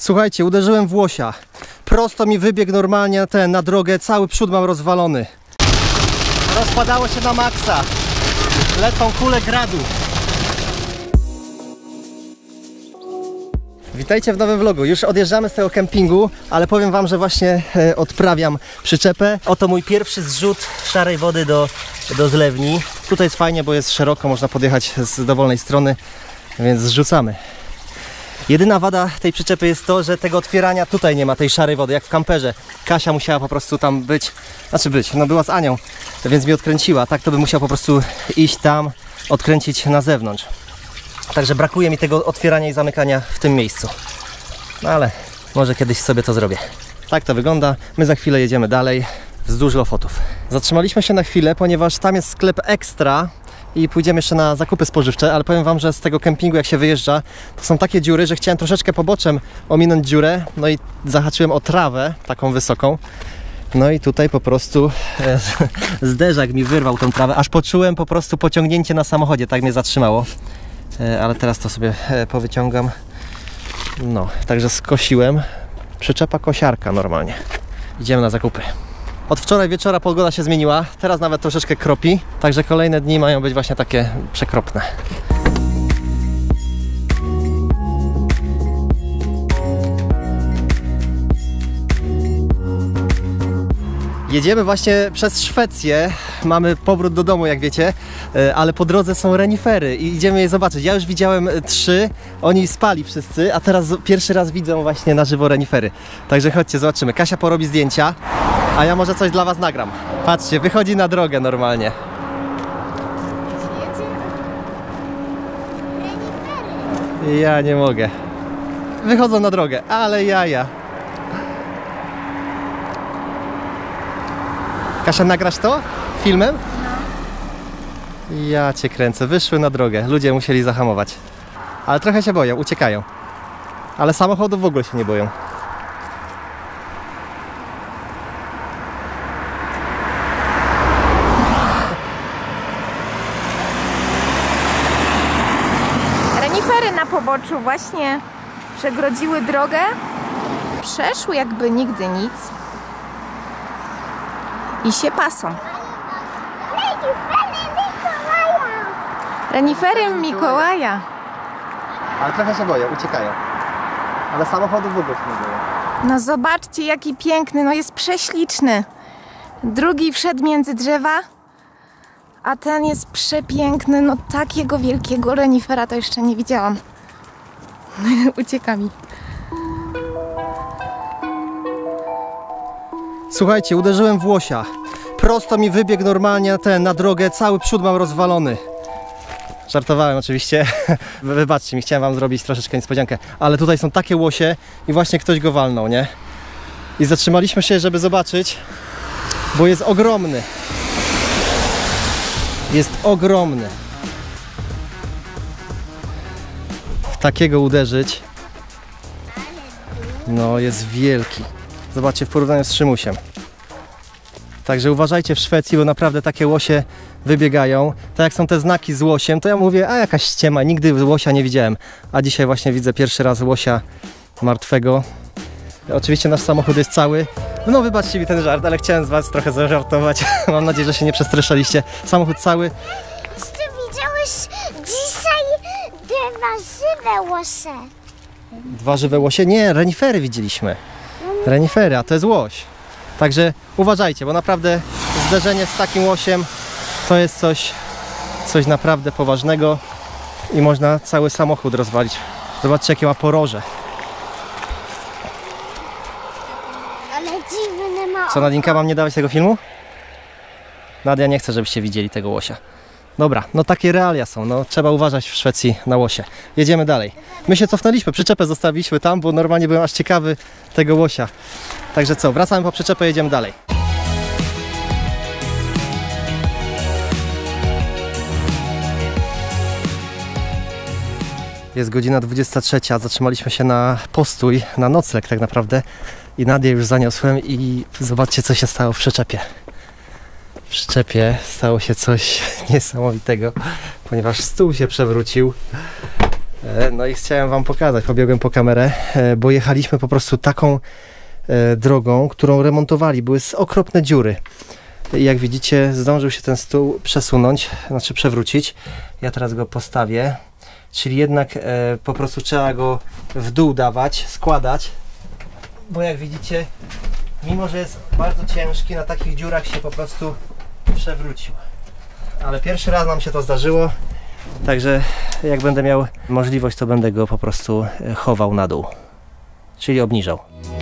Słuchajcie, uderzyłem w łosia. Prosto mi wybiegł normalnie na drogę, cały przód mam rozwalony. Rozpadało się na maksa. Lecą kule gradu. Witajcie w nowym vlogu. Już odjeżdżamy z tego kempingu, ale powiem wam, że właśnie odprawiam przyczepę. Oto mój pierwszy zrzut szarej wody do zlewni. Tutaj jest fajnie, bo jest szeroko, można podjechać z dowolnej strony, więc zrzucamy. Jedyna wada tej przyczepy jest to, że tego otwierania tutaj nie ma, tej szarej wody, jak w kamperze. Kasia musiała po prostu tam być, no była z Anią, więc mi odkręciła. Tak to by musiał po prostu iść tam, odkręcić na zewnątrz. Także brakuje mi tego otwierania i zamykania w tym miejscu. No ale może kiedyś sobie to zrobię. Tak to wygląda. My za chwilę jedziemy dalej wzdłuż Lofotów. Zatrzymaliśmy się na chwilę, ponieważ tam jest sklep Ekstra i pójdziemy jeszcze na zakupy spożywcze, ale powiem wam, że z tego kempingu jak się wyjeżdża, to są takie dziury, że chciałem troszeczkę poboczem ominąć dziurę, no i zahaczyłem o trawę taką wysoką. No i tutaj po prostu zderzak mi wyrwał tą trawę, aż poczułem po prostu pociągnięcie na samochodzie, tak mnie zatrzymało. Ale teraz to sobie powyciągam. No, także skosiłem. Przyczepa kosiarka normalnie. Idziemy na zakupy. Od wczoraj wieczora pogoda się zmieniła. Teraz nawet troszeczkę kropi. Także kolejne dni mają być właśnie takie przekropne. Jedziemy właśnie przez Szwecję, mamy powrót do domu jak wiecie, ale po drodze są renifery i idziemy je zobaczyć. Ja już widziałem 3, oni spali wszyscy, a teraz pierwszy raz widzą właśnie na żywo renifery. Także chodźcie, zobaczymy. Kasia porobi zdjęcia, a ja może coś dla was nagram. Patrzcie, wychodzi na drogę normalnie. Ja nie mogę. Wychodzą na drogę, ale jaja. Kasia, nagrasz to? Filmem? No. Ja cię kręcę. Wyszły na drogę. Ludzie musieli zahamować. Ale trochę się boją, uciekają. Ale samochodów w ogóle się nie boją. Renifery na poboczu właśnie przegrodziły drogę. Przeszły jakby nigdy nic. I się pasą. Renifery Mikołaja. Ale trochę się boją, uciekają. Ale samochodów w ogóle się nie boją. No zobaczcie jaki piękny, no jest prześliczny. Drugi wszedł między drzewa, a ten jest przepiękny. No takiego wielkiego renifera to jeszcze nie widziałam. Ucieka mi. Słuchajcie, uderzyłem w łosia. Prosto mi wybiegł normalnie na drogę, cały przód mam rozwalony. Żartowałem oczywiście. Wybaczcie mi, chciałem wam zrobić troszeczkę niespodziankę. Ale tutaj są takie łosie i właśnie ktoś go walnął, nie? I zatrzymaliśmy się, żeby zobaczyć, bo jest ogromny. Jest ogromny. W takiego uderzyć, no jest wielki. Zobaczcie, w porównaniu z Szymusiem. Także uważajcie w Szwecji, bo naprawdę takie łosie wybiegają. Tak jak są te znaki z łosiem, to ja mówię, a jakaś ściema, nigdy łosia nie widziałem. A dzisiaj właśnie widzę pierwszy raz łosia martwego. Oczywiście nasz samochód jest cały. No wybaczcie mi ten żart, ale chciałem z was trochę zażartować. Mam nadzieję, że się nie przestraszyliście. Samochód cały. Czy widziałeś dzisiaj 2 żywe łosie? 2 żywe łosie? Nie, renifery widzieliśmy. Renifery, a to jest łoś. Także uważajcie, bo naprawdę zderzenie z takim łosiem to jest coś naprawdę poważnego i można cały samochód rozwalić. Zobaczcie jakie ma poroże. Ale dziwny ma. Co, Nadinka, mam nie dawać tego filmu? Nadia nie chce, żebyście widzieli tego łosia. Dobra, no takie realia są, no trzeba uważać w Szwecji na łosie. Jedziemy dalej. My się cofnęliśmy, przyczepę zostawiliśmy tam, bo normalnie byłem aż ciekawy tego łosia. Także co, wracamy po przyczepę, jedziemy dalej. Jest godzina 23, zatrzymaliśmy się na postój, na nocleg tak naprawdę. I Nadię już zaniosłem i zobaczcie co się stało w przyczepie. W przyczepie stało się coś niesamowitego, ponieważ stół się przewrócił. No i chciałem wam pokazać, pobiegłem po kamerę, bo jechaliśmy po prostu taką drogą, którą remontowali. Były okropne dziury. I jak widzicie, zdążył się ten stół przesunąć, znaczy przewrócić. Ja teraz go postawię. Czyli jednak po prostu trzeba go w dół dawać, składać. Bo jak widzicie, mimo że jest bardzo ciężki, na takich dziurach się po prostu przewrócił. Ale pierwszy raz nam się to zdarzyło. Także jak będę miał możliwość, to będę go po prostu chował na dół. Czyli obniżał.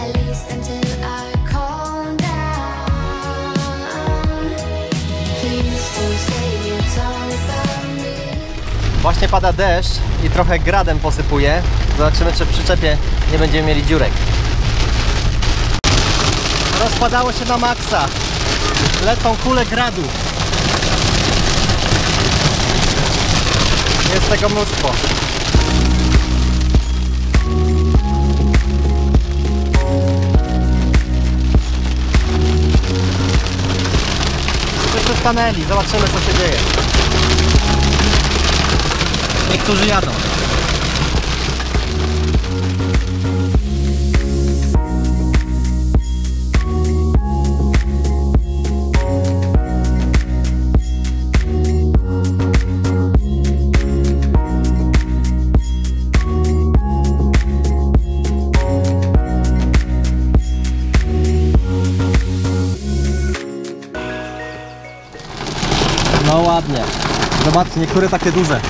Właśnie pada deszcz i trochę gradem posypuje. Zobaczymy, czy w przyczepie nie będziemy mieli dziurek. Rozpadało się na maksa. Lecą kule gradu. Jest tego mnóstwo. Wszyscy stanęli, zobaczymy, co się dzieje. Niektórzy jadą. No ładnie. Zobaczcie, niektóre takie duże.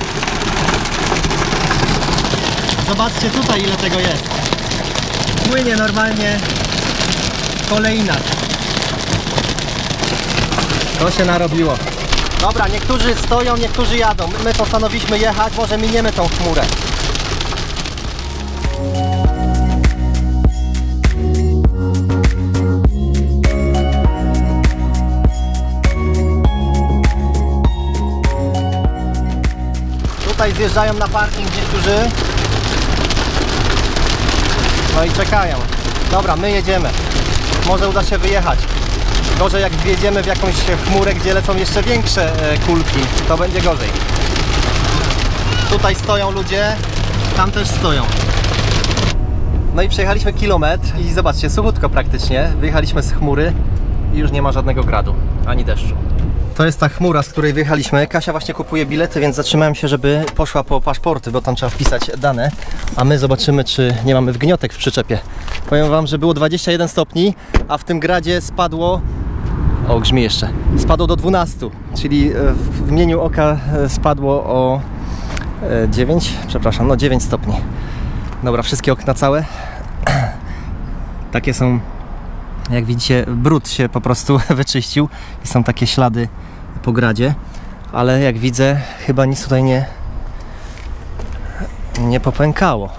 Zobaczcie tutaj, ile tego jest. Płynie normalnie kolejna. To się narobiło. Dobra, niektórzy stoją, niektórzy jadą. My postanowiliśmy jechać, może miniemy tą chmurę. Tutaj zjeżdżają na parking niektórzy. No i czekają. Dobra, my jedziemy. Może uda się wyjechać. Gorzej jak wjedziemy w jakąś chmurę, gdzie lecą jeszcze większe kulki, to będzie gorzej. Tutaj stoją ludzie, tam też stoją. No i przejechaliśmy kilometr i zobaczcie, suchutko praktycznie. Wyjechaliśmy z chmury i już nie ma żadnego gradu, ani deszczu. To jest ta chmura, z której wyjechaliśmy. Kasia właśnie kupuje bilety, więc zatrzymałem się, żeby poszła po paszporty, bo tam trzeba wpisać dane. A my zobaczymy, czy nie mamy wgniotek w przyczepie. Powiem wam, że było 21 stopni, a w tym gradzie spadło... O, grzmi jeszcze. Spadło do 12, czyli w mgnieniu oka spadło o 9 stopni. Dobra, wszystkie okna całe. Takie są... Jak widzicie, brud się po prostu wyczyścił i są takie ślady po gradzie, ale jak widzę, chyba nic tutaj nie popękało.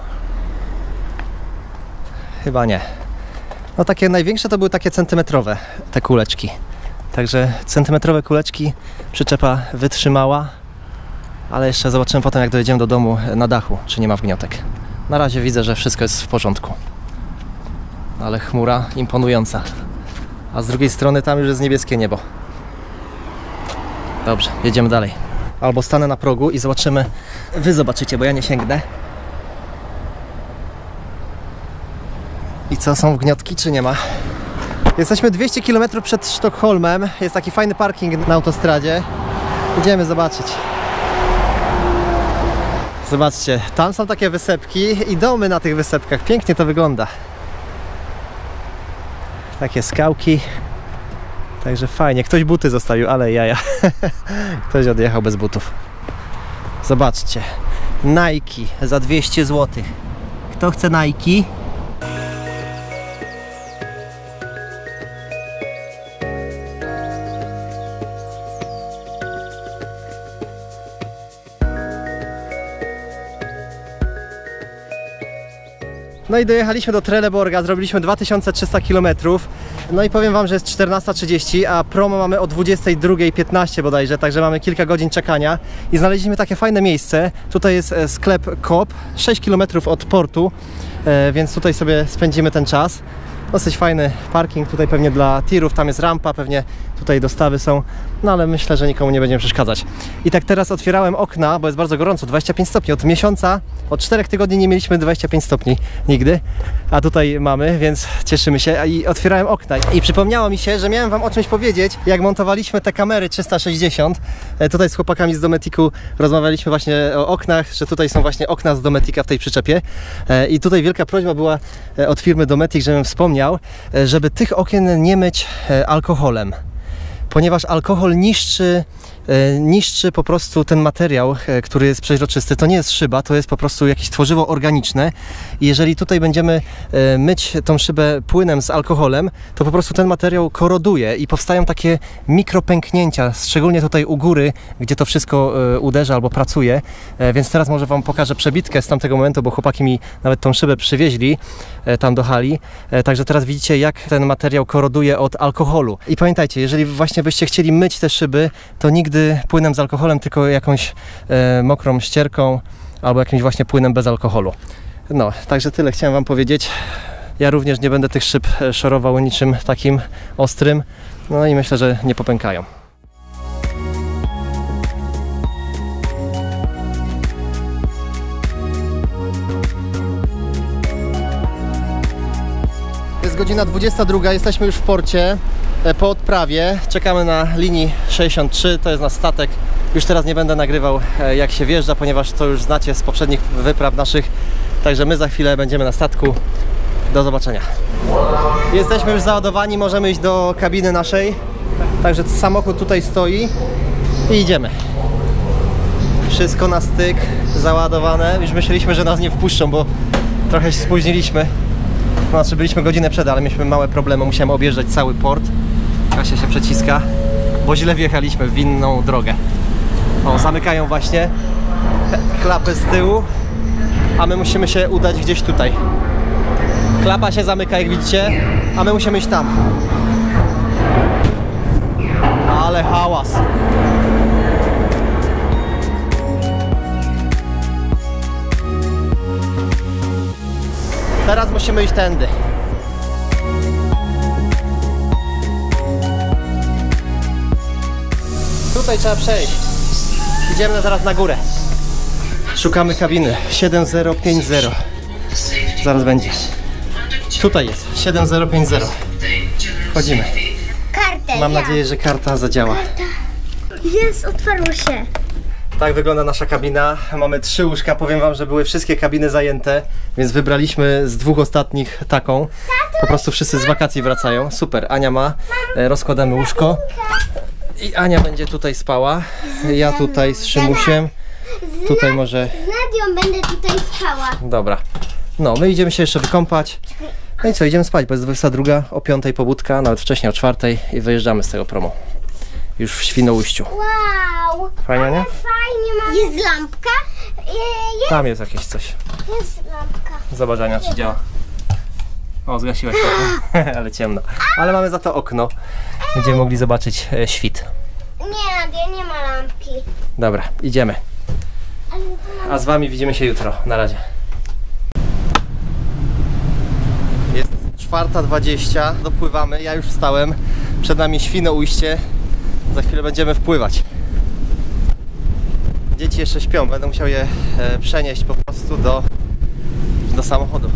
Chyba nie. No takie największe to były takie centymetrowe te kuleczki. Także centymetrowe kuleczki przyczepa wytrzymała, ale jeszcze zobaczymy potem, jak dojedziemy do domu na dachu, czy nie ma wgniotek. Na razie widzę, że wszystko jest w porządku. Ale chmura imponująca. A z drugiej strony tam już jest niebieskie niebo. Dobrze, jedziemy dalej. Albo stanę na progu i zobaczymy. Wy zobaczycie, bo ja nie sięgnę. I co, są wgniotki, czy nie ma? Jesteśmy 200 km przed Sztokholmem. Jest taki fajny parking na autostradzie. Idziemy zobaczyć. Zobaczcie, tam są takie wysepki i domy na tych wysepkach. Pięknie to wygląda. Takie skałki. Także fajnie. Ktoś buty zostawił, ale jaja. Ktoś odjechał bez butów. Zobaczcie. Nike za 200 zł. Kto chce Nike? No i dojechaliśmy do Trelleborga, zrobiliśmy 2300 km. No i powiem wam, że jest 14:30, a promo mamy o 22:15 bodajże, także mamy kilka godzin czekania. I znaleźliśmy takie fajne miejsce. Tutaj jest sklep Coop, 6 km od portu, więc tutaj sobie spędzimy ten czas. Dosyć fajny parking, tutaj pewnie dla tirów, tam jest rampa, pewnie tutaj dostawy są, no ale myślę, że nikomu nie będziemy przeszkadzać. I tak teraz otwierałem okna, bo jest bardzo gorąco, 25 stopni. Od miesiąca, od 4 tygodni nie mieliśmy 25 stopni nigdy, a tutaj mamy, więc cieszymy się. I otwierałem okna i przypomniało mi się, że miałem wam o czymś powiedzieć, jak montowaliśmy te kamery 360. Tutaj z chłopakami z Dometiku rozmawialiśmy właśnie o oknach, że tutaj są właśnie okna z Dometika w tej przyczepie. I tutaj wielka prośba była od firmy Dometic, żebym wspomniał, żeby tych okien nie myć alkoholem, ponieważ alkohol niszczy po prostu ten materiał, który jest przeźroczysty. To nie jest szyba, to jest po prostu jakieś tworzywo organiczne i jeżeli tutaj będziemy myć tą szybę płynem z alkoholem, to po prostu ten materiał koroduje i powstają takie mikropęknięcia, szczególnie tutaj u góry, gdzie to wszystko uderza albo pracuje, więc teraz może wam pokażę przebitkę z tamtego momentu, bo chłopaki mi nawet tą szybę przywieźli tam do hali, także teraz widzicie, jak ten materiał koroduje od alkoholu. I pamiętajcie, jeżeli właśnie byście chcieli myć te szyby, to nigdy płynem z alkoholem, tylko jakąś mokrą ścierką albo jakimś właśnie płynem bez alkoholu. No, także tyle chciałem wam powiedzieć. Ja również nie będę tych szyb szorował niczym takim ostrym, no i myślę, że nie popękają. Jest godzina 22, jesteśmy już w porcie. Po odprawie czekamy na linii 63, to jest nasz statek. Już teraz nie będę nagrywał, jak się wjeżdża, ponieważ to już znacie z poprzednich wypraw naszych. Także my za chwilę będziemy na statku. Do zobaczenia. Jesteśmy już załadowani, możemy iść do kabiny naszej. Także samochód tutaj stoi i idziemy. Wszystko na styk, załadowane. Już myśleliśmy, że nas nie wpuszczą, bo trochę się spóźniliśmy. Znaczy byliśmy godzinę przed, ale mieliśmy małe problemy, musiałem objeżdżać cały port. Kasia się przeciska, bo źle wjechaliśmy w inną drogę. O, zamykają właśnie klapę z tyłu, a my musimy się udać gdzieś tutaj. Klapa się zamyka, jak widzicie, a my musimy iść tam. Ale hałas. Teraz musimy iść tędy. Tutaj trzeba przejść. Idziemy teraz na górę. Szukamy kabiny 7050. Zaraz będzie. Tutaj jest 7050. Wchodzimy. Kartę. Mam nadzieję, że karta zadziała. Jest, otwarło się. Tak wygląda nasza kabina. Mamy 3 łóżka. Powiem wam, że były wszystkie kabiny zajęte, więc wybraliśmy z 2 ostatnich taką. Po prostu wszyscy z wakacji wracają. Super. Ania ma. Rozkładamy łóżko. I Ania będzie tutaj spała. Ja tutaj z Szymusiem. Tutaj może... Z Nadią będę tutaj spała. Dobra. No, my idziemy się jeszcze wykąpać. No i co, idziemy spać, bo jest 22, o 5 pobudka, nawet wcześniej o 4 i wyjeżdżamy z tego promu. Już w Świnoujściu. Wow. Fajnie, nie? Fajnie mam. Jest lampka? Tam jest jakieś coś. Jest lampka. Zobacz, Ania, czy działa. O, zgasiła światło, ale ciemno. Ale mamy za to okno. Będziemy mogli zobaczyć świt. Nie, Nadia, nie ma lampki. Dobra, idziemy. Ale to mam... A z wami widzimy się jutro. Na razie. Jest 4:20, dopływamy. Ja już wstałem. Przed nami Świnoujście. Za chwilę będziemy wpływać. Dzieci jeszcze śpią. Będę musiał je przenieść po prostu do samochodu.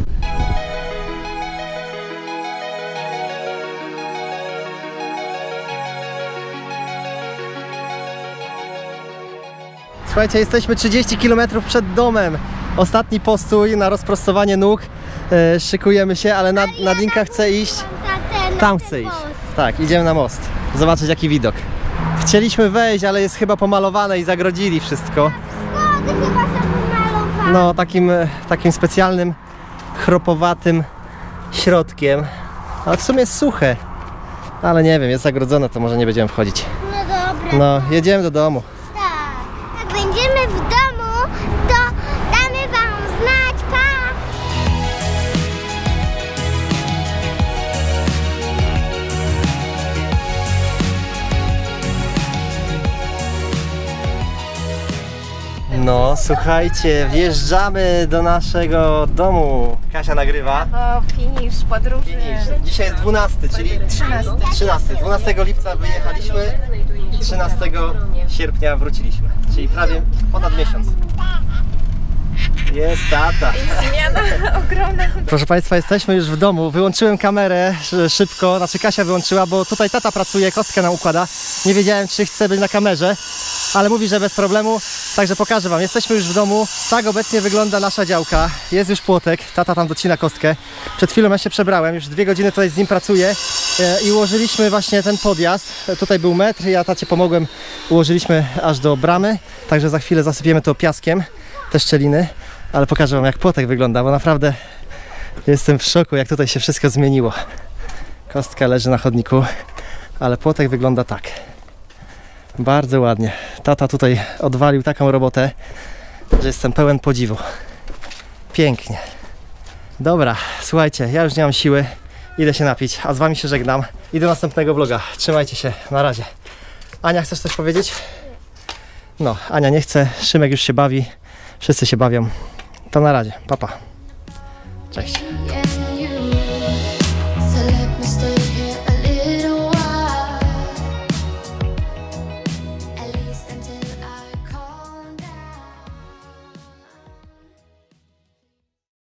Słuchajcie, jesteśmy 30 km przed domem. Ostatni postój na rozprostowanie nóg. Szykujemy się, ale Nadinka chce iść. Tam chce iść. Tak, idziemy na most. Zobaczyć, jaki widok. Chcieliśmy wejść, ale jest chyba pomalowane i zagrodzili wszystko. Schody chyba są pomalowane. No, takim specjalnym, chropowatym środkiem. Ale w sumie jest suche. Ale nie wiem, jest zagrodzone, to może nie będziemy wchodzić. No dobra. No, jedziemy do domu. Tak. Jak będziemy w domu, to damy wam znać. Pa! No, No słuchajcie, wjeżdżamy do naszego domu. Kasia nagrywa. O, finisz podróży. Dzisiaj jest 12, czyli 13. 12 lipca wyjechaliśmy, 13 sierpnia wróciliśmy. Czyli prawie ponad miesiąc. Jest tata. Zmiana ogromna. Proszę Państwa, jesteśmy już w domu. Wyłączyłem kamerę szybko, znaczy Kasia wyłączyła, bo tutaj tata pracuje, kostkę nam układa. Nie wiedziałem, czy chce być na kamerze, ale mówi, że bez problemu. Także pokażę Wam. Jesteśmy już w domu. Tak obecnie wygląda nasza działka. Jest już płotek, tata tam docina kostkę. Przed chwilą ja się przebrałem, już 2 godziny tutaj z nim pracuję i ułożyliśmy właśnie ten podjazd. Tutaj był metr, ja tacie pomogłem, ułożyliśmy aż do bramy. Także za chwilę zasypiemy to piaskiem, te szczeliny. Ale pokażę Wam, jak płotek wygląda, bo naprawdę jestem w szoku, jak tutaj się wszystko zmieniło. Kostka leży na chodniku, ale płotek wygląda tak. Bardzo ładnie. Tata tutaj odwalił taką robotę, że jestem pełen podziwu. Pięknie. Dobra, słuchajcie, ja już nie mam siły. Idę się napić, a z Wami się żegnam. I do następnego vloga. Trzymajcie się, na razie. Ania, chcesz coś powiedzieć? No, Ania nie chce, Szymek już się bawi. Wszyscy się bawią. To na razie, pa pa. Cześć.